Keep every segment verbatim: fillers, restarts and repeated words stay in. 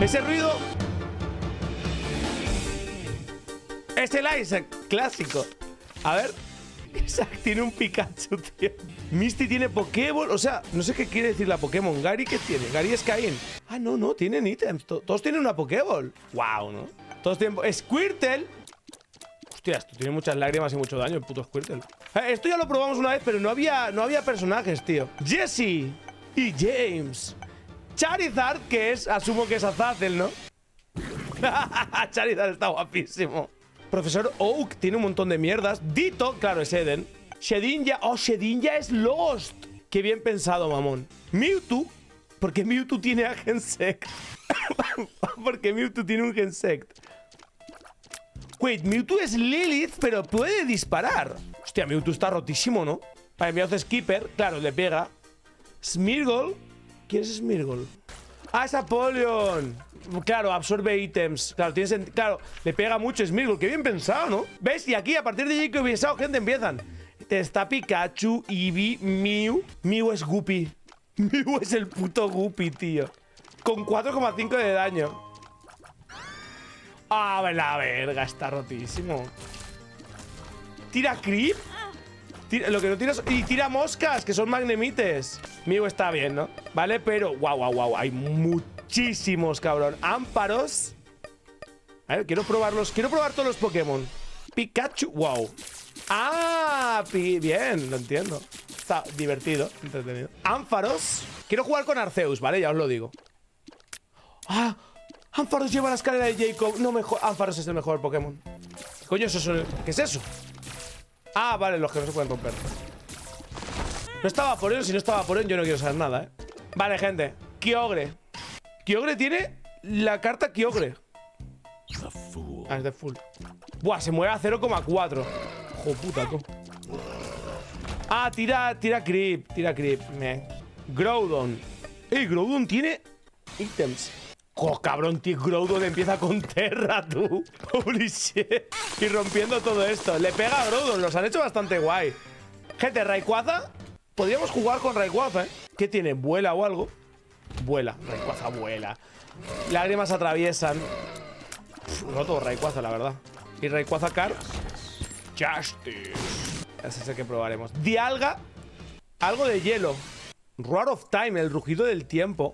Ese ruido es el Isaac clásico. A ver. Isaac tiene un Pikachu, tío. Misty tiene Pokéball. O sea, no sé qué quiere decir la Pokémon. Gary, ¿qué tiene? Gary es Caín. Ah, no, no, tienen ítems. Todos tienen una Pokéball. Wow, ¿no? Todos tienen... Squirtle. Hostia, esto tiene muchas lágrimas y mucho daño, el puto Squirtle. Eh, esto ya lo probamos una vez, pero no había, no había personajes, tío. Jessie y James. Charizard, que es... Asumo que es Azazel, ¿no? Charizard está guapísimo. Profesor Oak tiene un montón de mierdas. Ditto, claro, es Eden. Shedinja. Oh, Shedinja es Lost. Qué bien pensado, mamón. Mewtwo. Porque Mewtwo tiene a Gensect. Porque Mewtwo tiene un Gensect. Wait, Mewtwo es Lilith, pero puede disparar. Hostia, Mewtwo está rotísimo, ¿no? Vale, me hace Skipper. Claro, le pega. Smeargle. ¿Quién es Smeargle? Ah, es Apollyon. Claro, absorbe ítems. Claro, tiene sentido. Claro, le pega mucho Smeargle. Qué bien pensado, ¿no? ¿Ves? Y aquí, a partir de allí que he pensado, gente, empiezan. Está Pikachu, Eevee, Mew. Mew es Guppy. Mew es el puto Guppy, tío. Con cuatro coma cinco de daño. Ah, la verga, está rotísimo. Tira Creep. Tira, lo que no tiras. Y tira moscas, que son magnemites. Mew está bien, ¿no? Vale, pero. Guau, guau, guau. Hay muchísimos, cabrón. Ámparos. A ver, quiero probarlos. Quiero probar todos los Pokémon. Pikachu. Wow. Ah, bien, lo entiendo. Está divertido, entretenido. Ánfaros. Quiero jugar con Arceus, ¿vale? Ya os lo digo. Ah, Ánfaros lleva la escalera de Jacob. No, mejor. Ánfaros es el mejor Pokémon. Coño, eso es el... ¿Qué es eso? Ah, vale, los que no se pueden romper. No estaba por él, si no estaba por él, yo no quiero saber nada, ¿eh? Vale, gente. Kyogre. Kyogre tiene la carta Kyogre. Ah, es de full. Buah, se mueve a cero coma cuatro. Ojo puta, tú. Ah, tira, tira creep. Tira creep. Me. Groudon. ¡Ey, Groudon tiene ítems! ¡Oh, cabrón, tío! Groudon empieza con Terra, tú. Holy shit. Y rompiendo todo esto. Le pega a Groudon. Los han hecho bastante guay. Gente, Rayquaza. Podríamos jugar con Rayquaza, ¿eh? ¿Qué tiene? ¿Vuela o algo? Vuela. Rayquaza vuela. Lágrimas atraviesan. Roto Rayquaza, la verdad. Y Rayquaza Car. Justice. Ese es el que probaremos. Dialga. Algo de hielo. Roar of Time, el rugido del tiempo.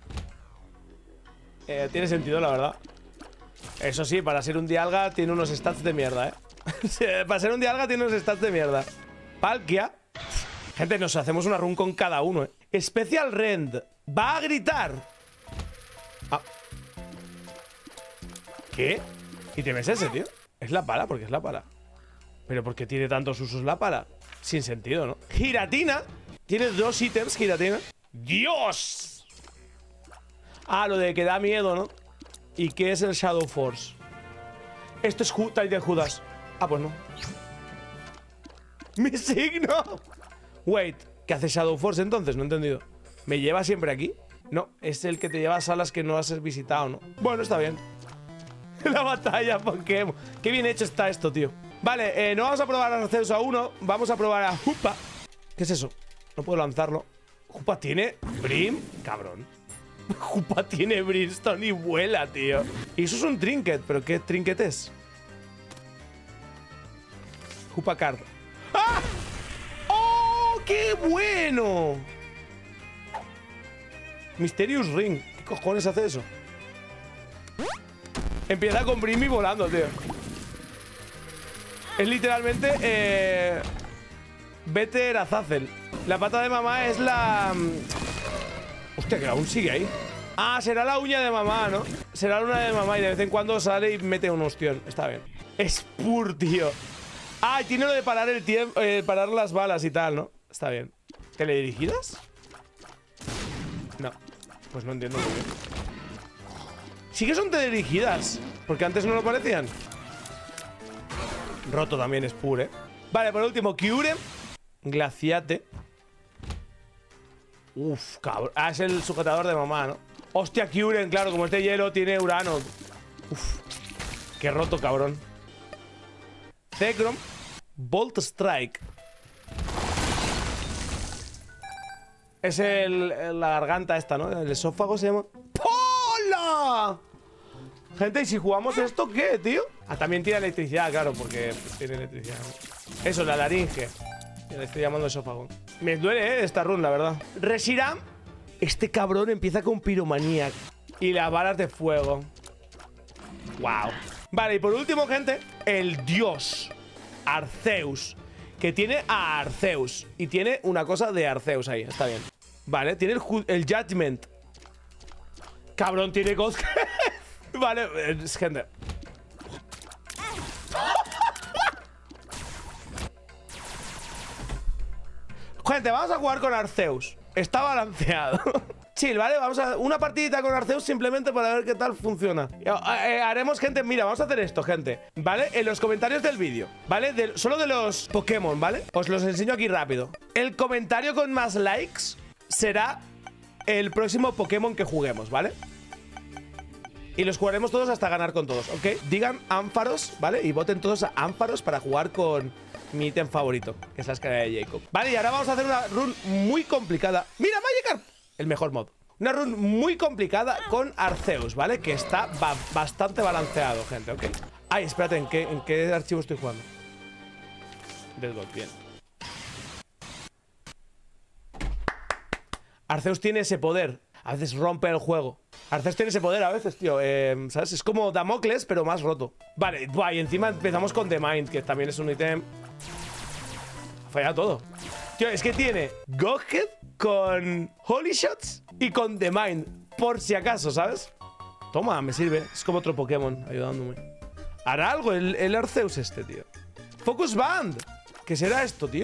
Eh, tiene sentido, la verdad. Eso sí, para ser un Dialga tiene unos stats de mierda, ¿eh? Para ser un Dialga tiene unos stats de mierda. Palkia. Gente, nos hacemos una run con cada uno, ¿eh? Special Rend. Va a gritar. Ah. ¿Qué? ¿Y te ves ese, tío? Es la pala, porque es la pala. Pero ¿por qué tiene tantos usos la pala? Sin sentido, ¿no? Giratina. Tiene dos ítems, Giratina. ¡Dios! Ah, lo de que da miedo, ¿no? ¿Y qué es el Shadow Force? Esto es Titan Judas. Ah, pues no. ¡Mi signo! Wait, ¿qué hace Shadow Force entonces? No he entendido. ¿Me lleva siempre aquí? No, es el que te lleva a salas que no has visitado, ¿no? Bueno, está bien. La batalla Pokémon. Qué bien hecho está esto, tío. Vale, eh, no vamos a probar a Arceus a uno. Vamos a probar a Hoopa. ¿Qué es eso? No puedo lanzarlo. Hoopa tiene Brim. Cabrón. Hoopa tiene Brimstone y vuela, tío. Y eso es un trinket. ¿Pero qué trinket es? Hoopa Card. ¡Ah! ¡Oh, qué bueno! Mysterious Ring. ¿Qué cojones hace eso? Empieza con Brim y volando, tío. Es literalmente eh, Better Azazel. La pata de mamá es la... Hostia, que aún sigue ahí. Ah, será la uña de mamá, ¿no? Será la uña de mamá y de vez en cuando sale y mete un ostión. Está bien. Spur, tío. Ah, y tiene lo de parar el tiempo, eh, parar las balas y tal, ¿no? Está bien. ¿Teledirigidas? No. Pues no entiendo muy bien. Sí que son teledirigidas. Porque antes no lo parecían. Roto también es pure, ¿eh? Vale, por último, Kyurem. Glaciate. Uf, cabrón. Ah, es el sujetador de mamá, ¿no? Hostia, Kyurem, claro, como este hielo tiene Urano. Uf. Qué roto, cabrón. Zekrom. Bolt Strike. Es el, el, la garganta esta, ¿no? El esófago se llama... ¡Hola! ¡Ah! Gente, ¿y si jugamos esto qué, tío? Ah, también tiene electricidad, claro, porque tiene electricidad, ¿no? Eso, la laringe. Le estoy llamando esófago. Me duele, ¿eh? Esta run, la verdad. Reshiram. Este cabrón empieza con piromanía. Y las balas de fuego. Wow. Vale, y por último, gente, el dios Arceus. Que tiene a Arceus. Y tiene una cosa de Arceus ahí, está bien. Vale, tiene el, el Judgment. Cabrón, tiene cosas. Vale, es, gente. Gente, vamos a jugar con Arceus. Está balanceado. Chill, ¿vale? Vamos a una partidita con Arceus simplemente para ver qué tal funciona. Eh, eh, haremos, gente, mira, vamos a hacer esto, gente. ¿Vale? En los comentarios del vídeo, ¿vale? De, solo de los Pokémon, ¿vale? Os los enseño aquí rápido. El comentario con más likes será el próximo Pokémon que juguemos, ¿vale? Y los jugaremos todos hasta ganar con todos, ¿ok? Digan Ampharos, ¿vale? Y voten todos a Ampharos para jugar con mi ítem favorito, que es la escalera de Jacob. Vale, y ahora vamos a hacer una run muy complicada. ¡Mira, Magikarp! El mejor mod. Una run muy complicada con Arceus, ¿vale? Que está ba bastante balanceado, gente, ¿ok? Ay, espérate, ¿en qué, ¿en qué archivo estoy jugando? Deadlock, bien. Arceus tiene ese poder. A veces rompe el juego. Arceus tiene ese poder a veces, tío. Eh, ¿Sabes? Es como Damocles, pero más roto. Vale, buah, y encima empezamos con The Mind, que también es un ítem. Ha fallado todo. Tío, es que tiene Godhead con Holy Shots y con The Mind. Por si acaso, ¿sabes? Toma, me sirve. Es como otro Pokémon ayudándome. Hará algo el, el Arceus este, tío. Focus Band. ¿Qué será esto, tío?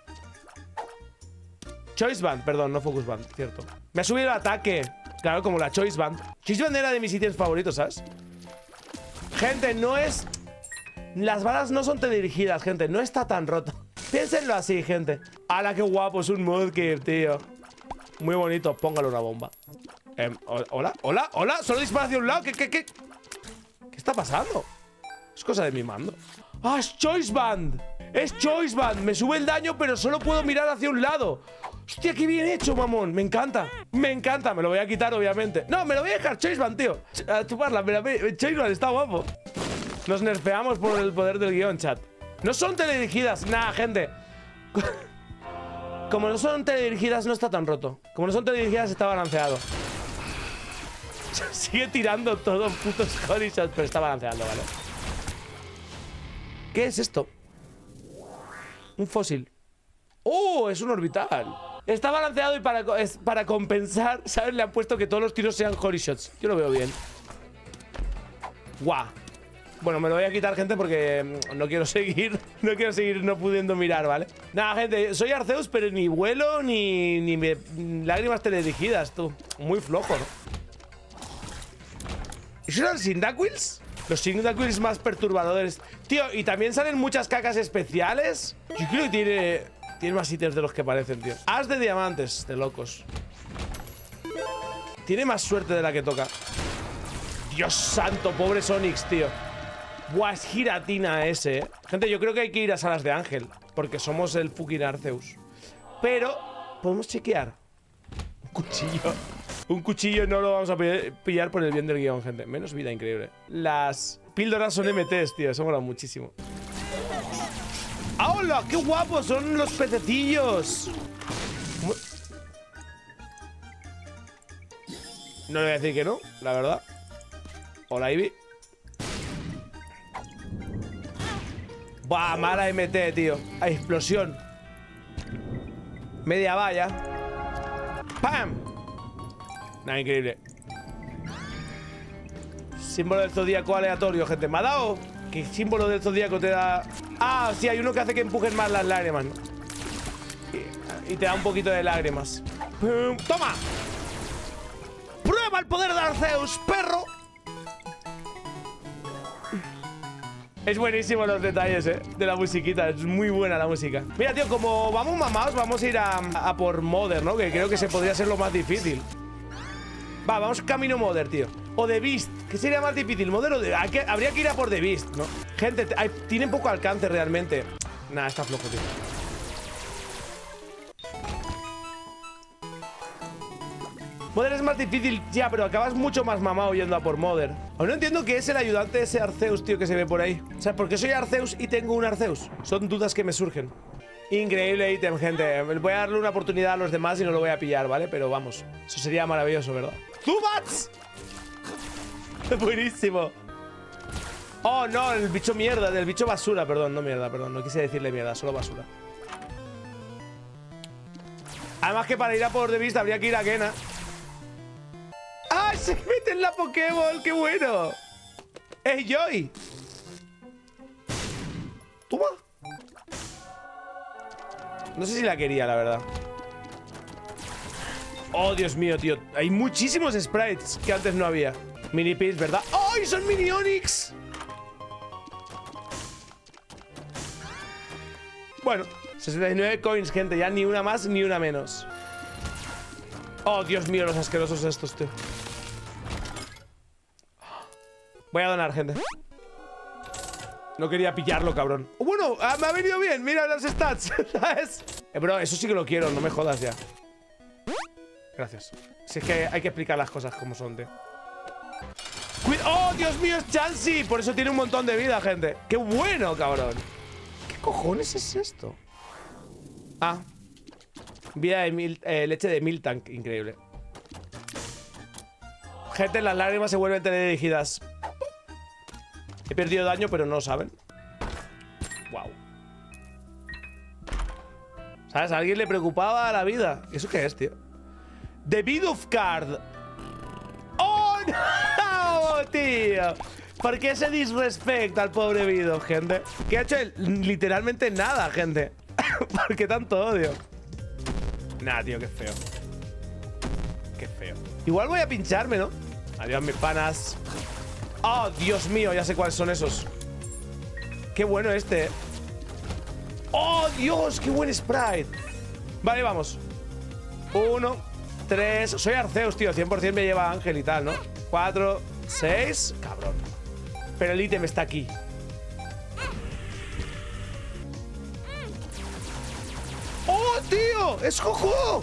Choice Band, perdón, no Focus Band, cierto. Me ha subido el ataque. Claro, como la Choice Band. Choice Band era de mis ítems favoritos, ¿sabes? Gente, no es... Las balas no son teledirigidas, gente. No está tan roto. Piénsenlo así, gente. ¡Hala, qué guapo! Es un Mudkip, tío. Muy bonito. Póngale una bomba. Eh, ¿Hola? ¿Hola? ¿Hola? ¿Solo dispara hacia un lado? ¿Qué, qué, qué? ¿Qué está pasando? Es cosa de mi mando. ¡Ah, es Choice Band! ¡Es Choice Band! Me sube el daño, pero solo puedo mirar hacia un lado. ¡Hostia, qué bien hecho, mamón! Me encanta. Me encanta. Me lo voy a quitar, obviamente. No, me lo voy a dejar Choice Band, tío. A chuparla. Me la voy... Choice Band está guapo. Nos nerfeamos por el poder del guión, chat. No son teledirigidas. Nah, gente. Como no son teledirigidas, no está tan roto. Como no son teledirigidas, está balanceado. Sigue tirando todos putos Holy Shots, pero está balanceando, ¿vale? ¿Qué es esto? Un fósil. ¡Oh! Es un orbital. Está balanceado y para, es para compensar, ¿sabes? Le han puesto que todos los tiros sean Holy Shots. Yo lo veo bien. ¡Guau! Bueno, me lo voy a quitar, gente, porque no quiero seguir. No quiero seguir no pudiendo mirar, ¿vale? Nada, gente, soy Arceus, pero ni vuelo ni, ni me, lágrimas teledirigidas, tú. Muy flojo, ¿no? ¿Esos eran Cyndaquils? Los Cyndaquils más perturbadores. Tío, y también salen muchas cacas especiales. Yo creo que tiene, tiene más ítems de los que parecen, tío. As de diamantes, de locos. Tiene más suerte de la que toca. Dios santo, pobre Sonics, tío. Buah, es giratina ese, ¿eh? Gente, yo creo que hay que ir a Salas de Ángel, porque somos el fucking Arceus. Pero podemos chequear. Un cuchillo. Un cuchillo no lo vamos a pillar por el bien del guión, gente. Menos vida, increíble. Las píldoras son M Ts, tío. Eso mola muchísimo. ¡Hola! ¡Qué guapos son los pececillos! ¿Cómo? No le voy a decir que no, la verdad. Hola, Ivy. Buah, mala M T, tío. Hay explosión. Media valla. ¡Pam! Nada, increíble. Símbolo del zodíaco aleatorio, gente. ¿Me ha dado? ¿Qué símbolo del zodíaco te da? Ah, sí, hay uno que hace que empujen más las lágrimas, ¿no? Y, y te da un poquito de lágrimas. ¡Toma! ¡Prueba el poder de Arceus, perro! Es buenísimo los detalles, eh, de la musiquita. Es muy buena la música. Mira, tío, como vamos mamados, vamos a ir a, a por Mother, ¿no? Que creo que se podría ser lo más difícil. Va, vamos camino Mother, tío. O The Beast. ¿Qué sería más difícil? Mother o The... Hay que, habría que ir a por The Beast, ¿no? Gente, hay, tienen poco alcance realmente. Nah, está flojo, tío. Mother es más difícil, ya, pero acabas mucho más mamado yendo a por Mother. Aún no entiendo qué es el ayudante de ese Arceus, tío, que se ve por ahí. O sea, ¿por qué soy Arceus y tengo un Arceus? Son dudas que me surgen. Increíble ítem, gente. Voy a darle una oportunidad a los demás y no lo voy a pillar, ¿vale? Pero vamos, eso sería maravilloso, ¿verdad? ¡Zubats! Buenísimo. Oh, no, el bicho mierda, del bicho basura, perdón, no mierda, perdón. No quise decirle mierda, solo basura. Además que para ir a por The Beast habría que ir a Kena. ¡Ah! ¡Se mete en la Pokéball! ¡Qué bueno! ¡Es Joy! ¡Toma! No sé si la quería, la verdad. Oh, Dios mío, tío. Hay muchísimos sprites que antes no había. Mini Pips, ¿verdad? ¡Oh! ¡Y son Mini Onix! Bueno, sesenta y nueve coins, gente. Ya ni una más ni una menos. Oh, Dios mío, los asquerosos estos, tío. Voy a donar, gente. No quería pillarlo, cabrón. Bueno, ah, me ha venido bien. Mira las stats, ¿sabes? Eh, bro, eso sí que lo quiero. No me jodas ya. Gracias. Si es que hay que explicar las cosas como son, tío. ¡Oh, Dios mío, es Chansey! Por eso tiene un montón de vida, gente. ¡Qué bueno, cabrón! ¿Qué cojones es esto? Ah. Vida de mil, eh, leche de Miltank. Increíble. Gente, las lágrimas se vuelven teledirigidas. He perdido daño, pero no lo saben. Wow. ¿Sabes? A alguien le preocupaba la vida. ¿Eso qué es, tío? The Bidoof Card. ¡Oh, no, tío! ¿Por qué ese disrespect al pobre Bidoof, gente? Que ha hecho él? Literalmente nada, gente. ¿Por qué tanto odio? Nah, tío, qué feo. Qué feo. Igual voy a pincharme, ¿no? Adiós, mis panas. ¡Oh, Dios mío! Ya sé cuáles son esos. Qué bueno este. ¡Oh, Dios! ¡Qué buen sprite! Vale, vamos. Uno, tres. Soy Arceus, tío. cien por cien me lleva Ángel y tal, ¿no? Cuatro, seis. Cabrón. Pero el ítem está aquí. ¡Oh, tío! ¡Es Jojo!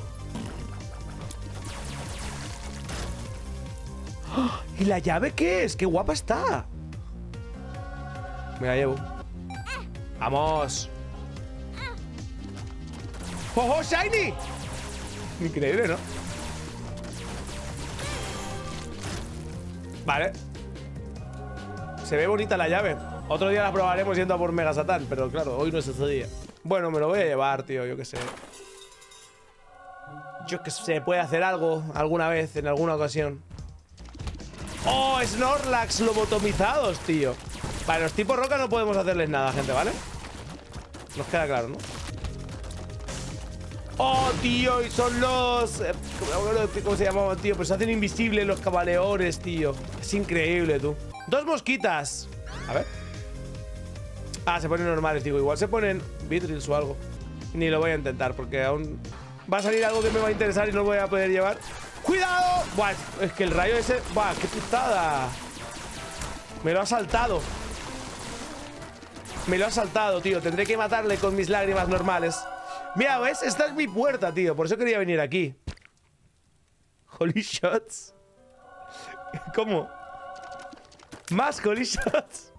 ¿Y la llave qué es? ¡Qué guapa está! Me la llevo. ¡Vamos! ¡Oh, oh, Shiny! Increíble, ¿no? Vale. Se ve bonita la llave. Otro día la probaremos yendo a por Mega Satan. Pero claro, hoy no es ese día. Bueno, me lo voy a llevar, tío. Yo qué sé. Yo qué sé. Puede hacer algo alguna vez, en alguna ocasión. ¡Oh! Snorlax lobotomizados, tío. Vale, los tipos roca no podemos hacerles nada, gente, ¿vale? Nos queda claro, ¿no? ¡Oh, tío! Y son los... Eh, ¿Cómo se llamaban, tío? Pues se hacen invisibles los camaleones, tío. Es increíble, tú. Dos mosquitas. A ver. Ah, se ponen normales, digo. Igual se ponen Beedrills o algo. Ni lo voy a intentar porque aún va a salir algo que me va a interesar y no lo voy a poder llevar. ¡Cuidado! Buah, es que el rayo ese... ¡Buah, qué putada! Me lo ha saltado. Me lo ha saltado, tío. Tendré que matarle con mis lágrimas normales. Mira, ¿ves? Esta es mi puerta, tío. Por eso quería venir aquí. Holy shots. ¿Cómo? Más holy shots.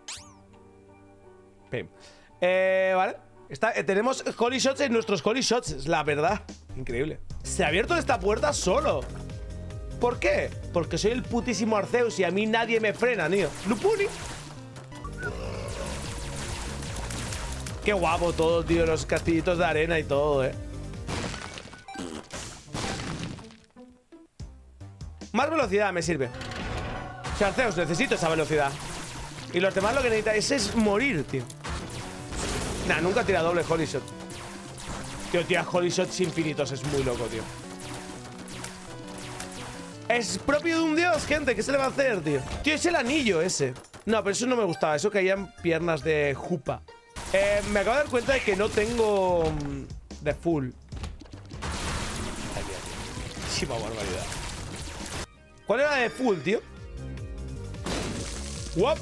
Pim. Eh, vale. Está, eh, tenemos holy shots en nuestros holy shots. Es la verdad. Increíble. Se ha abierto esta puerta solo. ¿Por qué? Porque soy el putísimo Arceus y a mí nadie me frena, tío. Lupuni. Qué guapo todo, tío. Los castillitos de arena y todo, eh. Más velocidad me sirve. O sea, Arceus, necesito esa velocidad. Y los demás lo que necesitáis es morir, tío. Nah, nunca tira doble holy shot. Tío, tira holy shots infinitos. Es muy loco, tío. Es propio de un dios, gente. ¿Qué se le va a hacer, tío? Tío, es el anillo ese. No, pero eso no me gustaba. Eso caían piernas de jupa. Eh, me acabo de dar cuenta de que no tengo um, de full. Ay, tío, tío. Muchísima barbaridad. ¿Cuál era de full, tío? ¡Wop!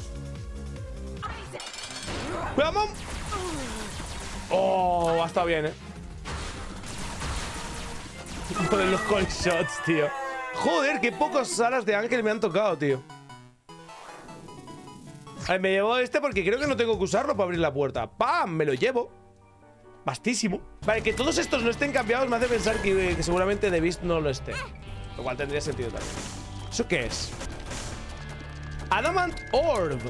¡Vamos! Oh, ha estado bien, eh. Con los call shots, tío. Joder, qué pocas alas de ángel me han tocado, tío. A ver, me llevo este porque creo que no tengo que usarlo para abrir la puerta. ¡Pam! Me lo llevo. Bastísimo. Vale, que todos estos no estén cambiados me hace pensar que, que seguramente The Beast no lo esté. Lo cual tendría sentido también. ¿Eso qué es? Adamant Orb.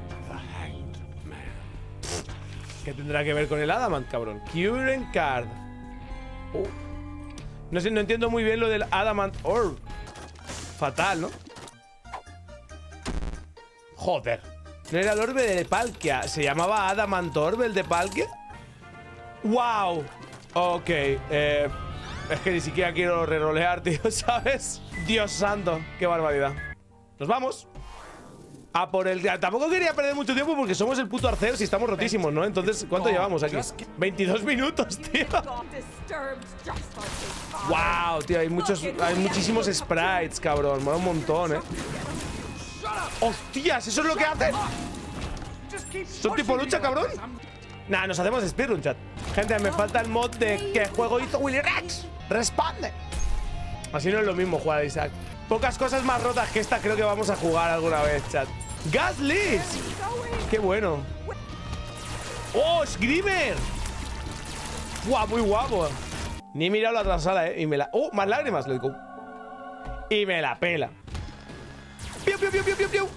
¿Qué tendrá que ver con el Adamant, cabrón? Current Card. Oh. No sé, no entiendo muy bien lo del Adamant Orb. Fatal, ¿no? Joder. No era el orbe de Palkia. ¿Se llamaba Adamant Orb el de Palkia? ¡Wow! Ok. Eh, es que ni siquiera quiero rerolear, tío, ¿sabes? Dios santo. Qué barbaridad. Nos vamos. A por el... Tampoco quería perder mucho tiempo porque somos el puto Arceus y estamos rotísimos, ¿no? Entonces, ¿cuánto llevamos aquí? veintidós minutos, tío. Wow, tío, hay muchos... Hay muchísimos sprites, cabrón. Mola un montón, ¿eh? ¡Hostias! ¿Eso es lo que hacen? ¿Son tipo lucha, cabrón? Nah, nos hacemos speedrun, chat. Gente, me falta el mod de ¿qué juego hizo Willy Rex? ¡Responde! Así no es lo mismo jugar a Isaac. Pocas cosas más rotas que esta creo que vamos a jugar alguna vez, chat. ¡Gaslit! ¡Qué bueno! ¡Oh, Screamer! ¡Guau, muy guapo! Ni he mirado la otra sala, ¿eh? Y me la... ¡Oh, más lágrimas! Let's go. Y me la pela. ¡Piu, piu, piu, piu, piu, piu!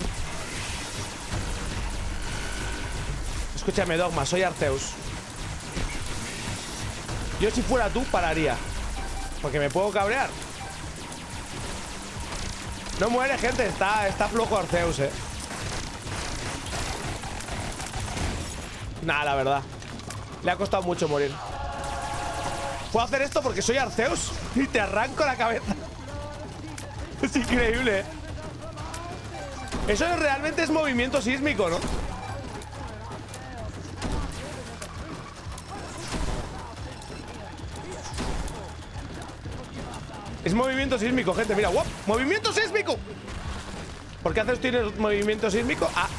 Escúchame, Dogma, soy Arceus. Yo si fuera tú, pararía. Porque me puedo cabrear. No muere, gente. Está, está flojo Arceus, eh. Nah, la verdad. Le ha costado mucho morir. Puedo hacer esto porque soy Arceus y te arranco la cabeza. Es increíble, eh. Eso realmente es movimiento sísmico, ¿no? Es movimiento sísmico, gente, mira, ¡guap! ¡Movimiento sísmico! ¿Por qué haces tienes movimiento sísmico? Ah.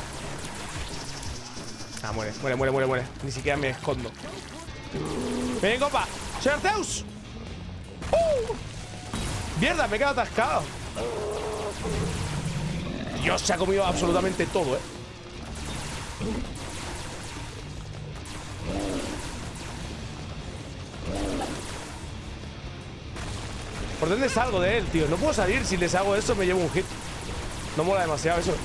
Ah, muere, muere, muere, muere, muere. Ni siquiera me escondo. ¡Ven, compa! ¡Soy Arceus! ¡Uh! ¡Mierda! Me he quedado atascado. Dios, se ha comido absolutamente todo, ¿eh? ¿Por dónde salgo de él, tío? No puedo salir. Si les hago eso me llevo un hit. No mola demasiado eso.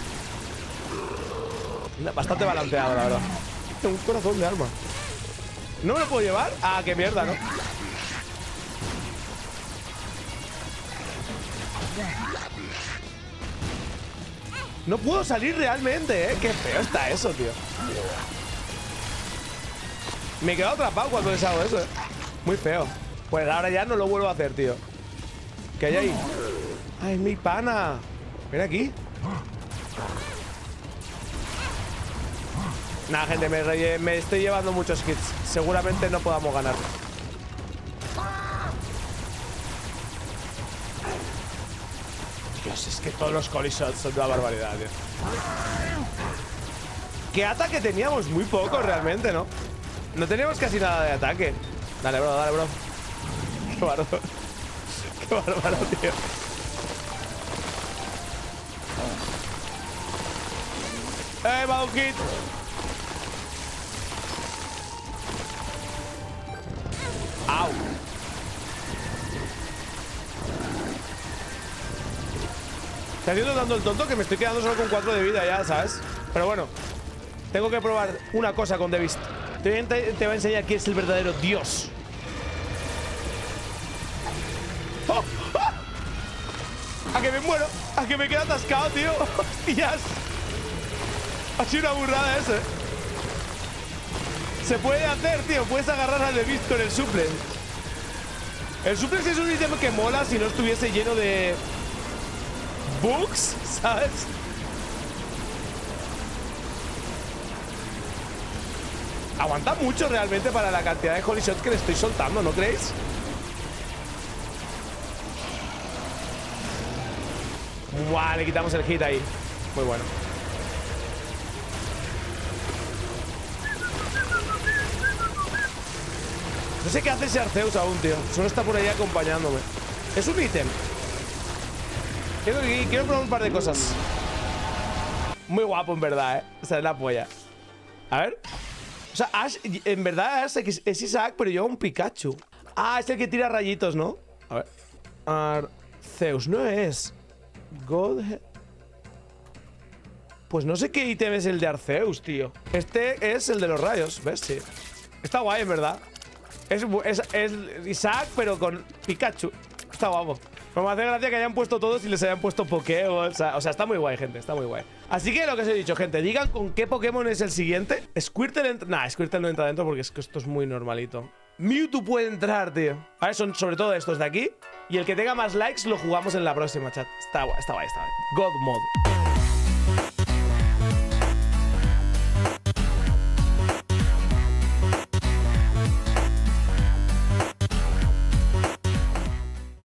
Bastante balanceado, la verdad. Tengo un corazón de arma. ¿No me lo puedo llevar? Ah, qué mierda, ¿no? No puedo salir realmente, ¿eh? Qué feo está eso, tío. Me he quedado atrapado cuando les hago eso, ¿eh? Muy feo. Pues ahora ya no lo vuelvo a hacer, tío. ¿Qué hay ahí? ¡Ay, mi pana! Ven aquí. Nah, gente, me, me estoy llevando muchos hits. Seguramente no podamos ganar. Dios, es que todos los colishots son una barbaridad, tío. ¿Qué ataque teníamos? Muy poco, realmente, ¿no? No teníamos casi nada de ataque. Dale, bro, dale, bro. Qué bárbaro. Qué bárbaro, tío. ¡Eh, va un hit! ¡Au! Te haciendo dando el tonto que me estoy quedando solo con cuatro de vida ya, ¿sabes? Pero bueno, tengo que probar una cosa con The Beast. Te, te, te va a enseñar quién es el verdadero dios. ¡Oh! ¡Ah! ¡A que me muero! ¡A que me quedo atascado, tío! ¡Hostias! Ha sido una burrada eso, ¿eh? Se puede hacer, tío. Puedes agarrar al The Beast con el suplex. El suplex es un ítem que mola si no estuviese lleno de bugs, ¿sabes? Aguanta mucho realmente para la cantidad de holy shots que le estoy soltando, ¿no creéis? Buah, le quitamos el hit ahí. Muy bueno. No sé qué hace ese Arceus aún, tío. Solo está por ahí acompañándome. Es un ítem. Quiero, quiero probar un par de cosas. Muy guapo, en verdad, ¿eh? O sea, es la polla. A ver. O sea, Ash, en verdad Ash es, es Isaac, pero lleva un Pikachu. Ah, es el que tira rayitos, ¿no? A ver. Arceus, no es. Godhead. Pues no sé qué ítem es el de Arceus, tío. Este es el de los rayos, ¿ves? Sí. Está guay, en verdad. Es, es, es Isaac, pero con Pikachu. Está guapo. Pero me hace gracia que hayan puesto todos y les hayan puesto Pokémon. O sea, o sea, está muy guay, gente. Está muy guay. Así que lo que os he dicho, gente. Digan con qué Pokémon es el siguiente. Squirtle entra... Nah, Squirtle no entra dentro porque es que esto es muy normalito. Mewtwo puede entrar, tío. A ver, son sobre todo estos de aquí. Y el que tenga más likes lo jugamos en la próxima, chat. Está guay, está guay, está guay. God Mod.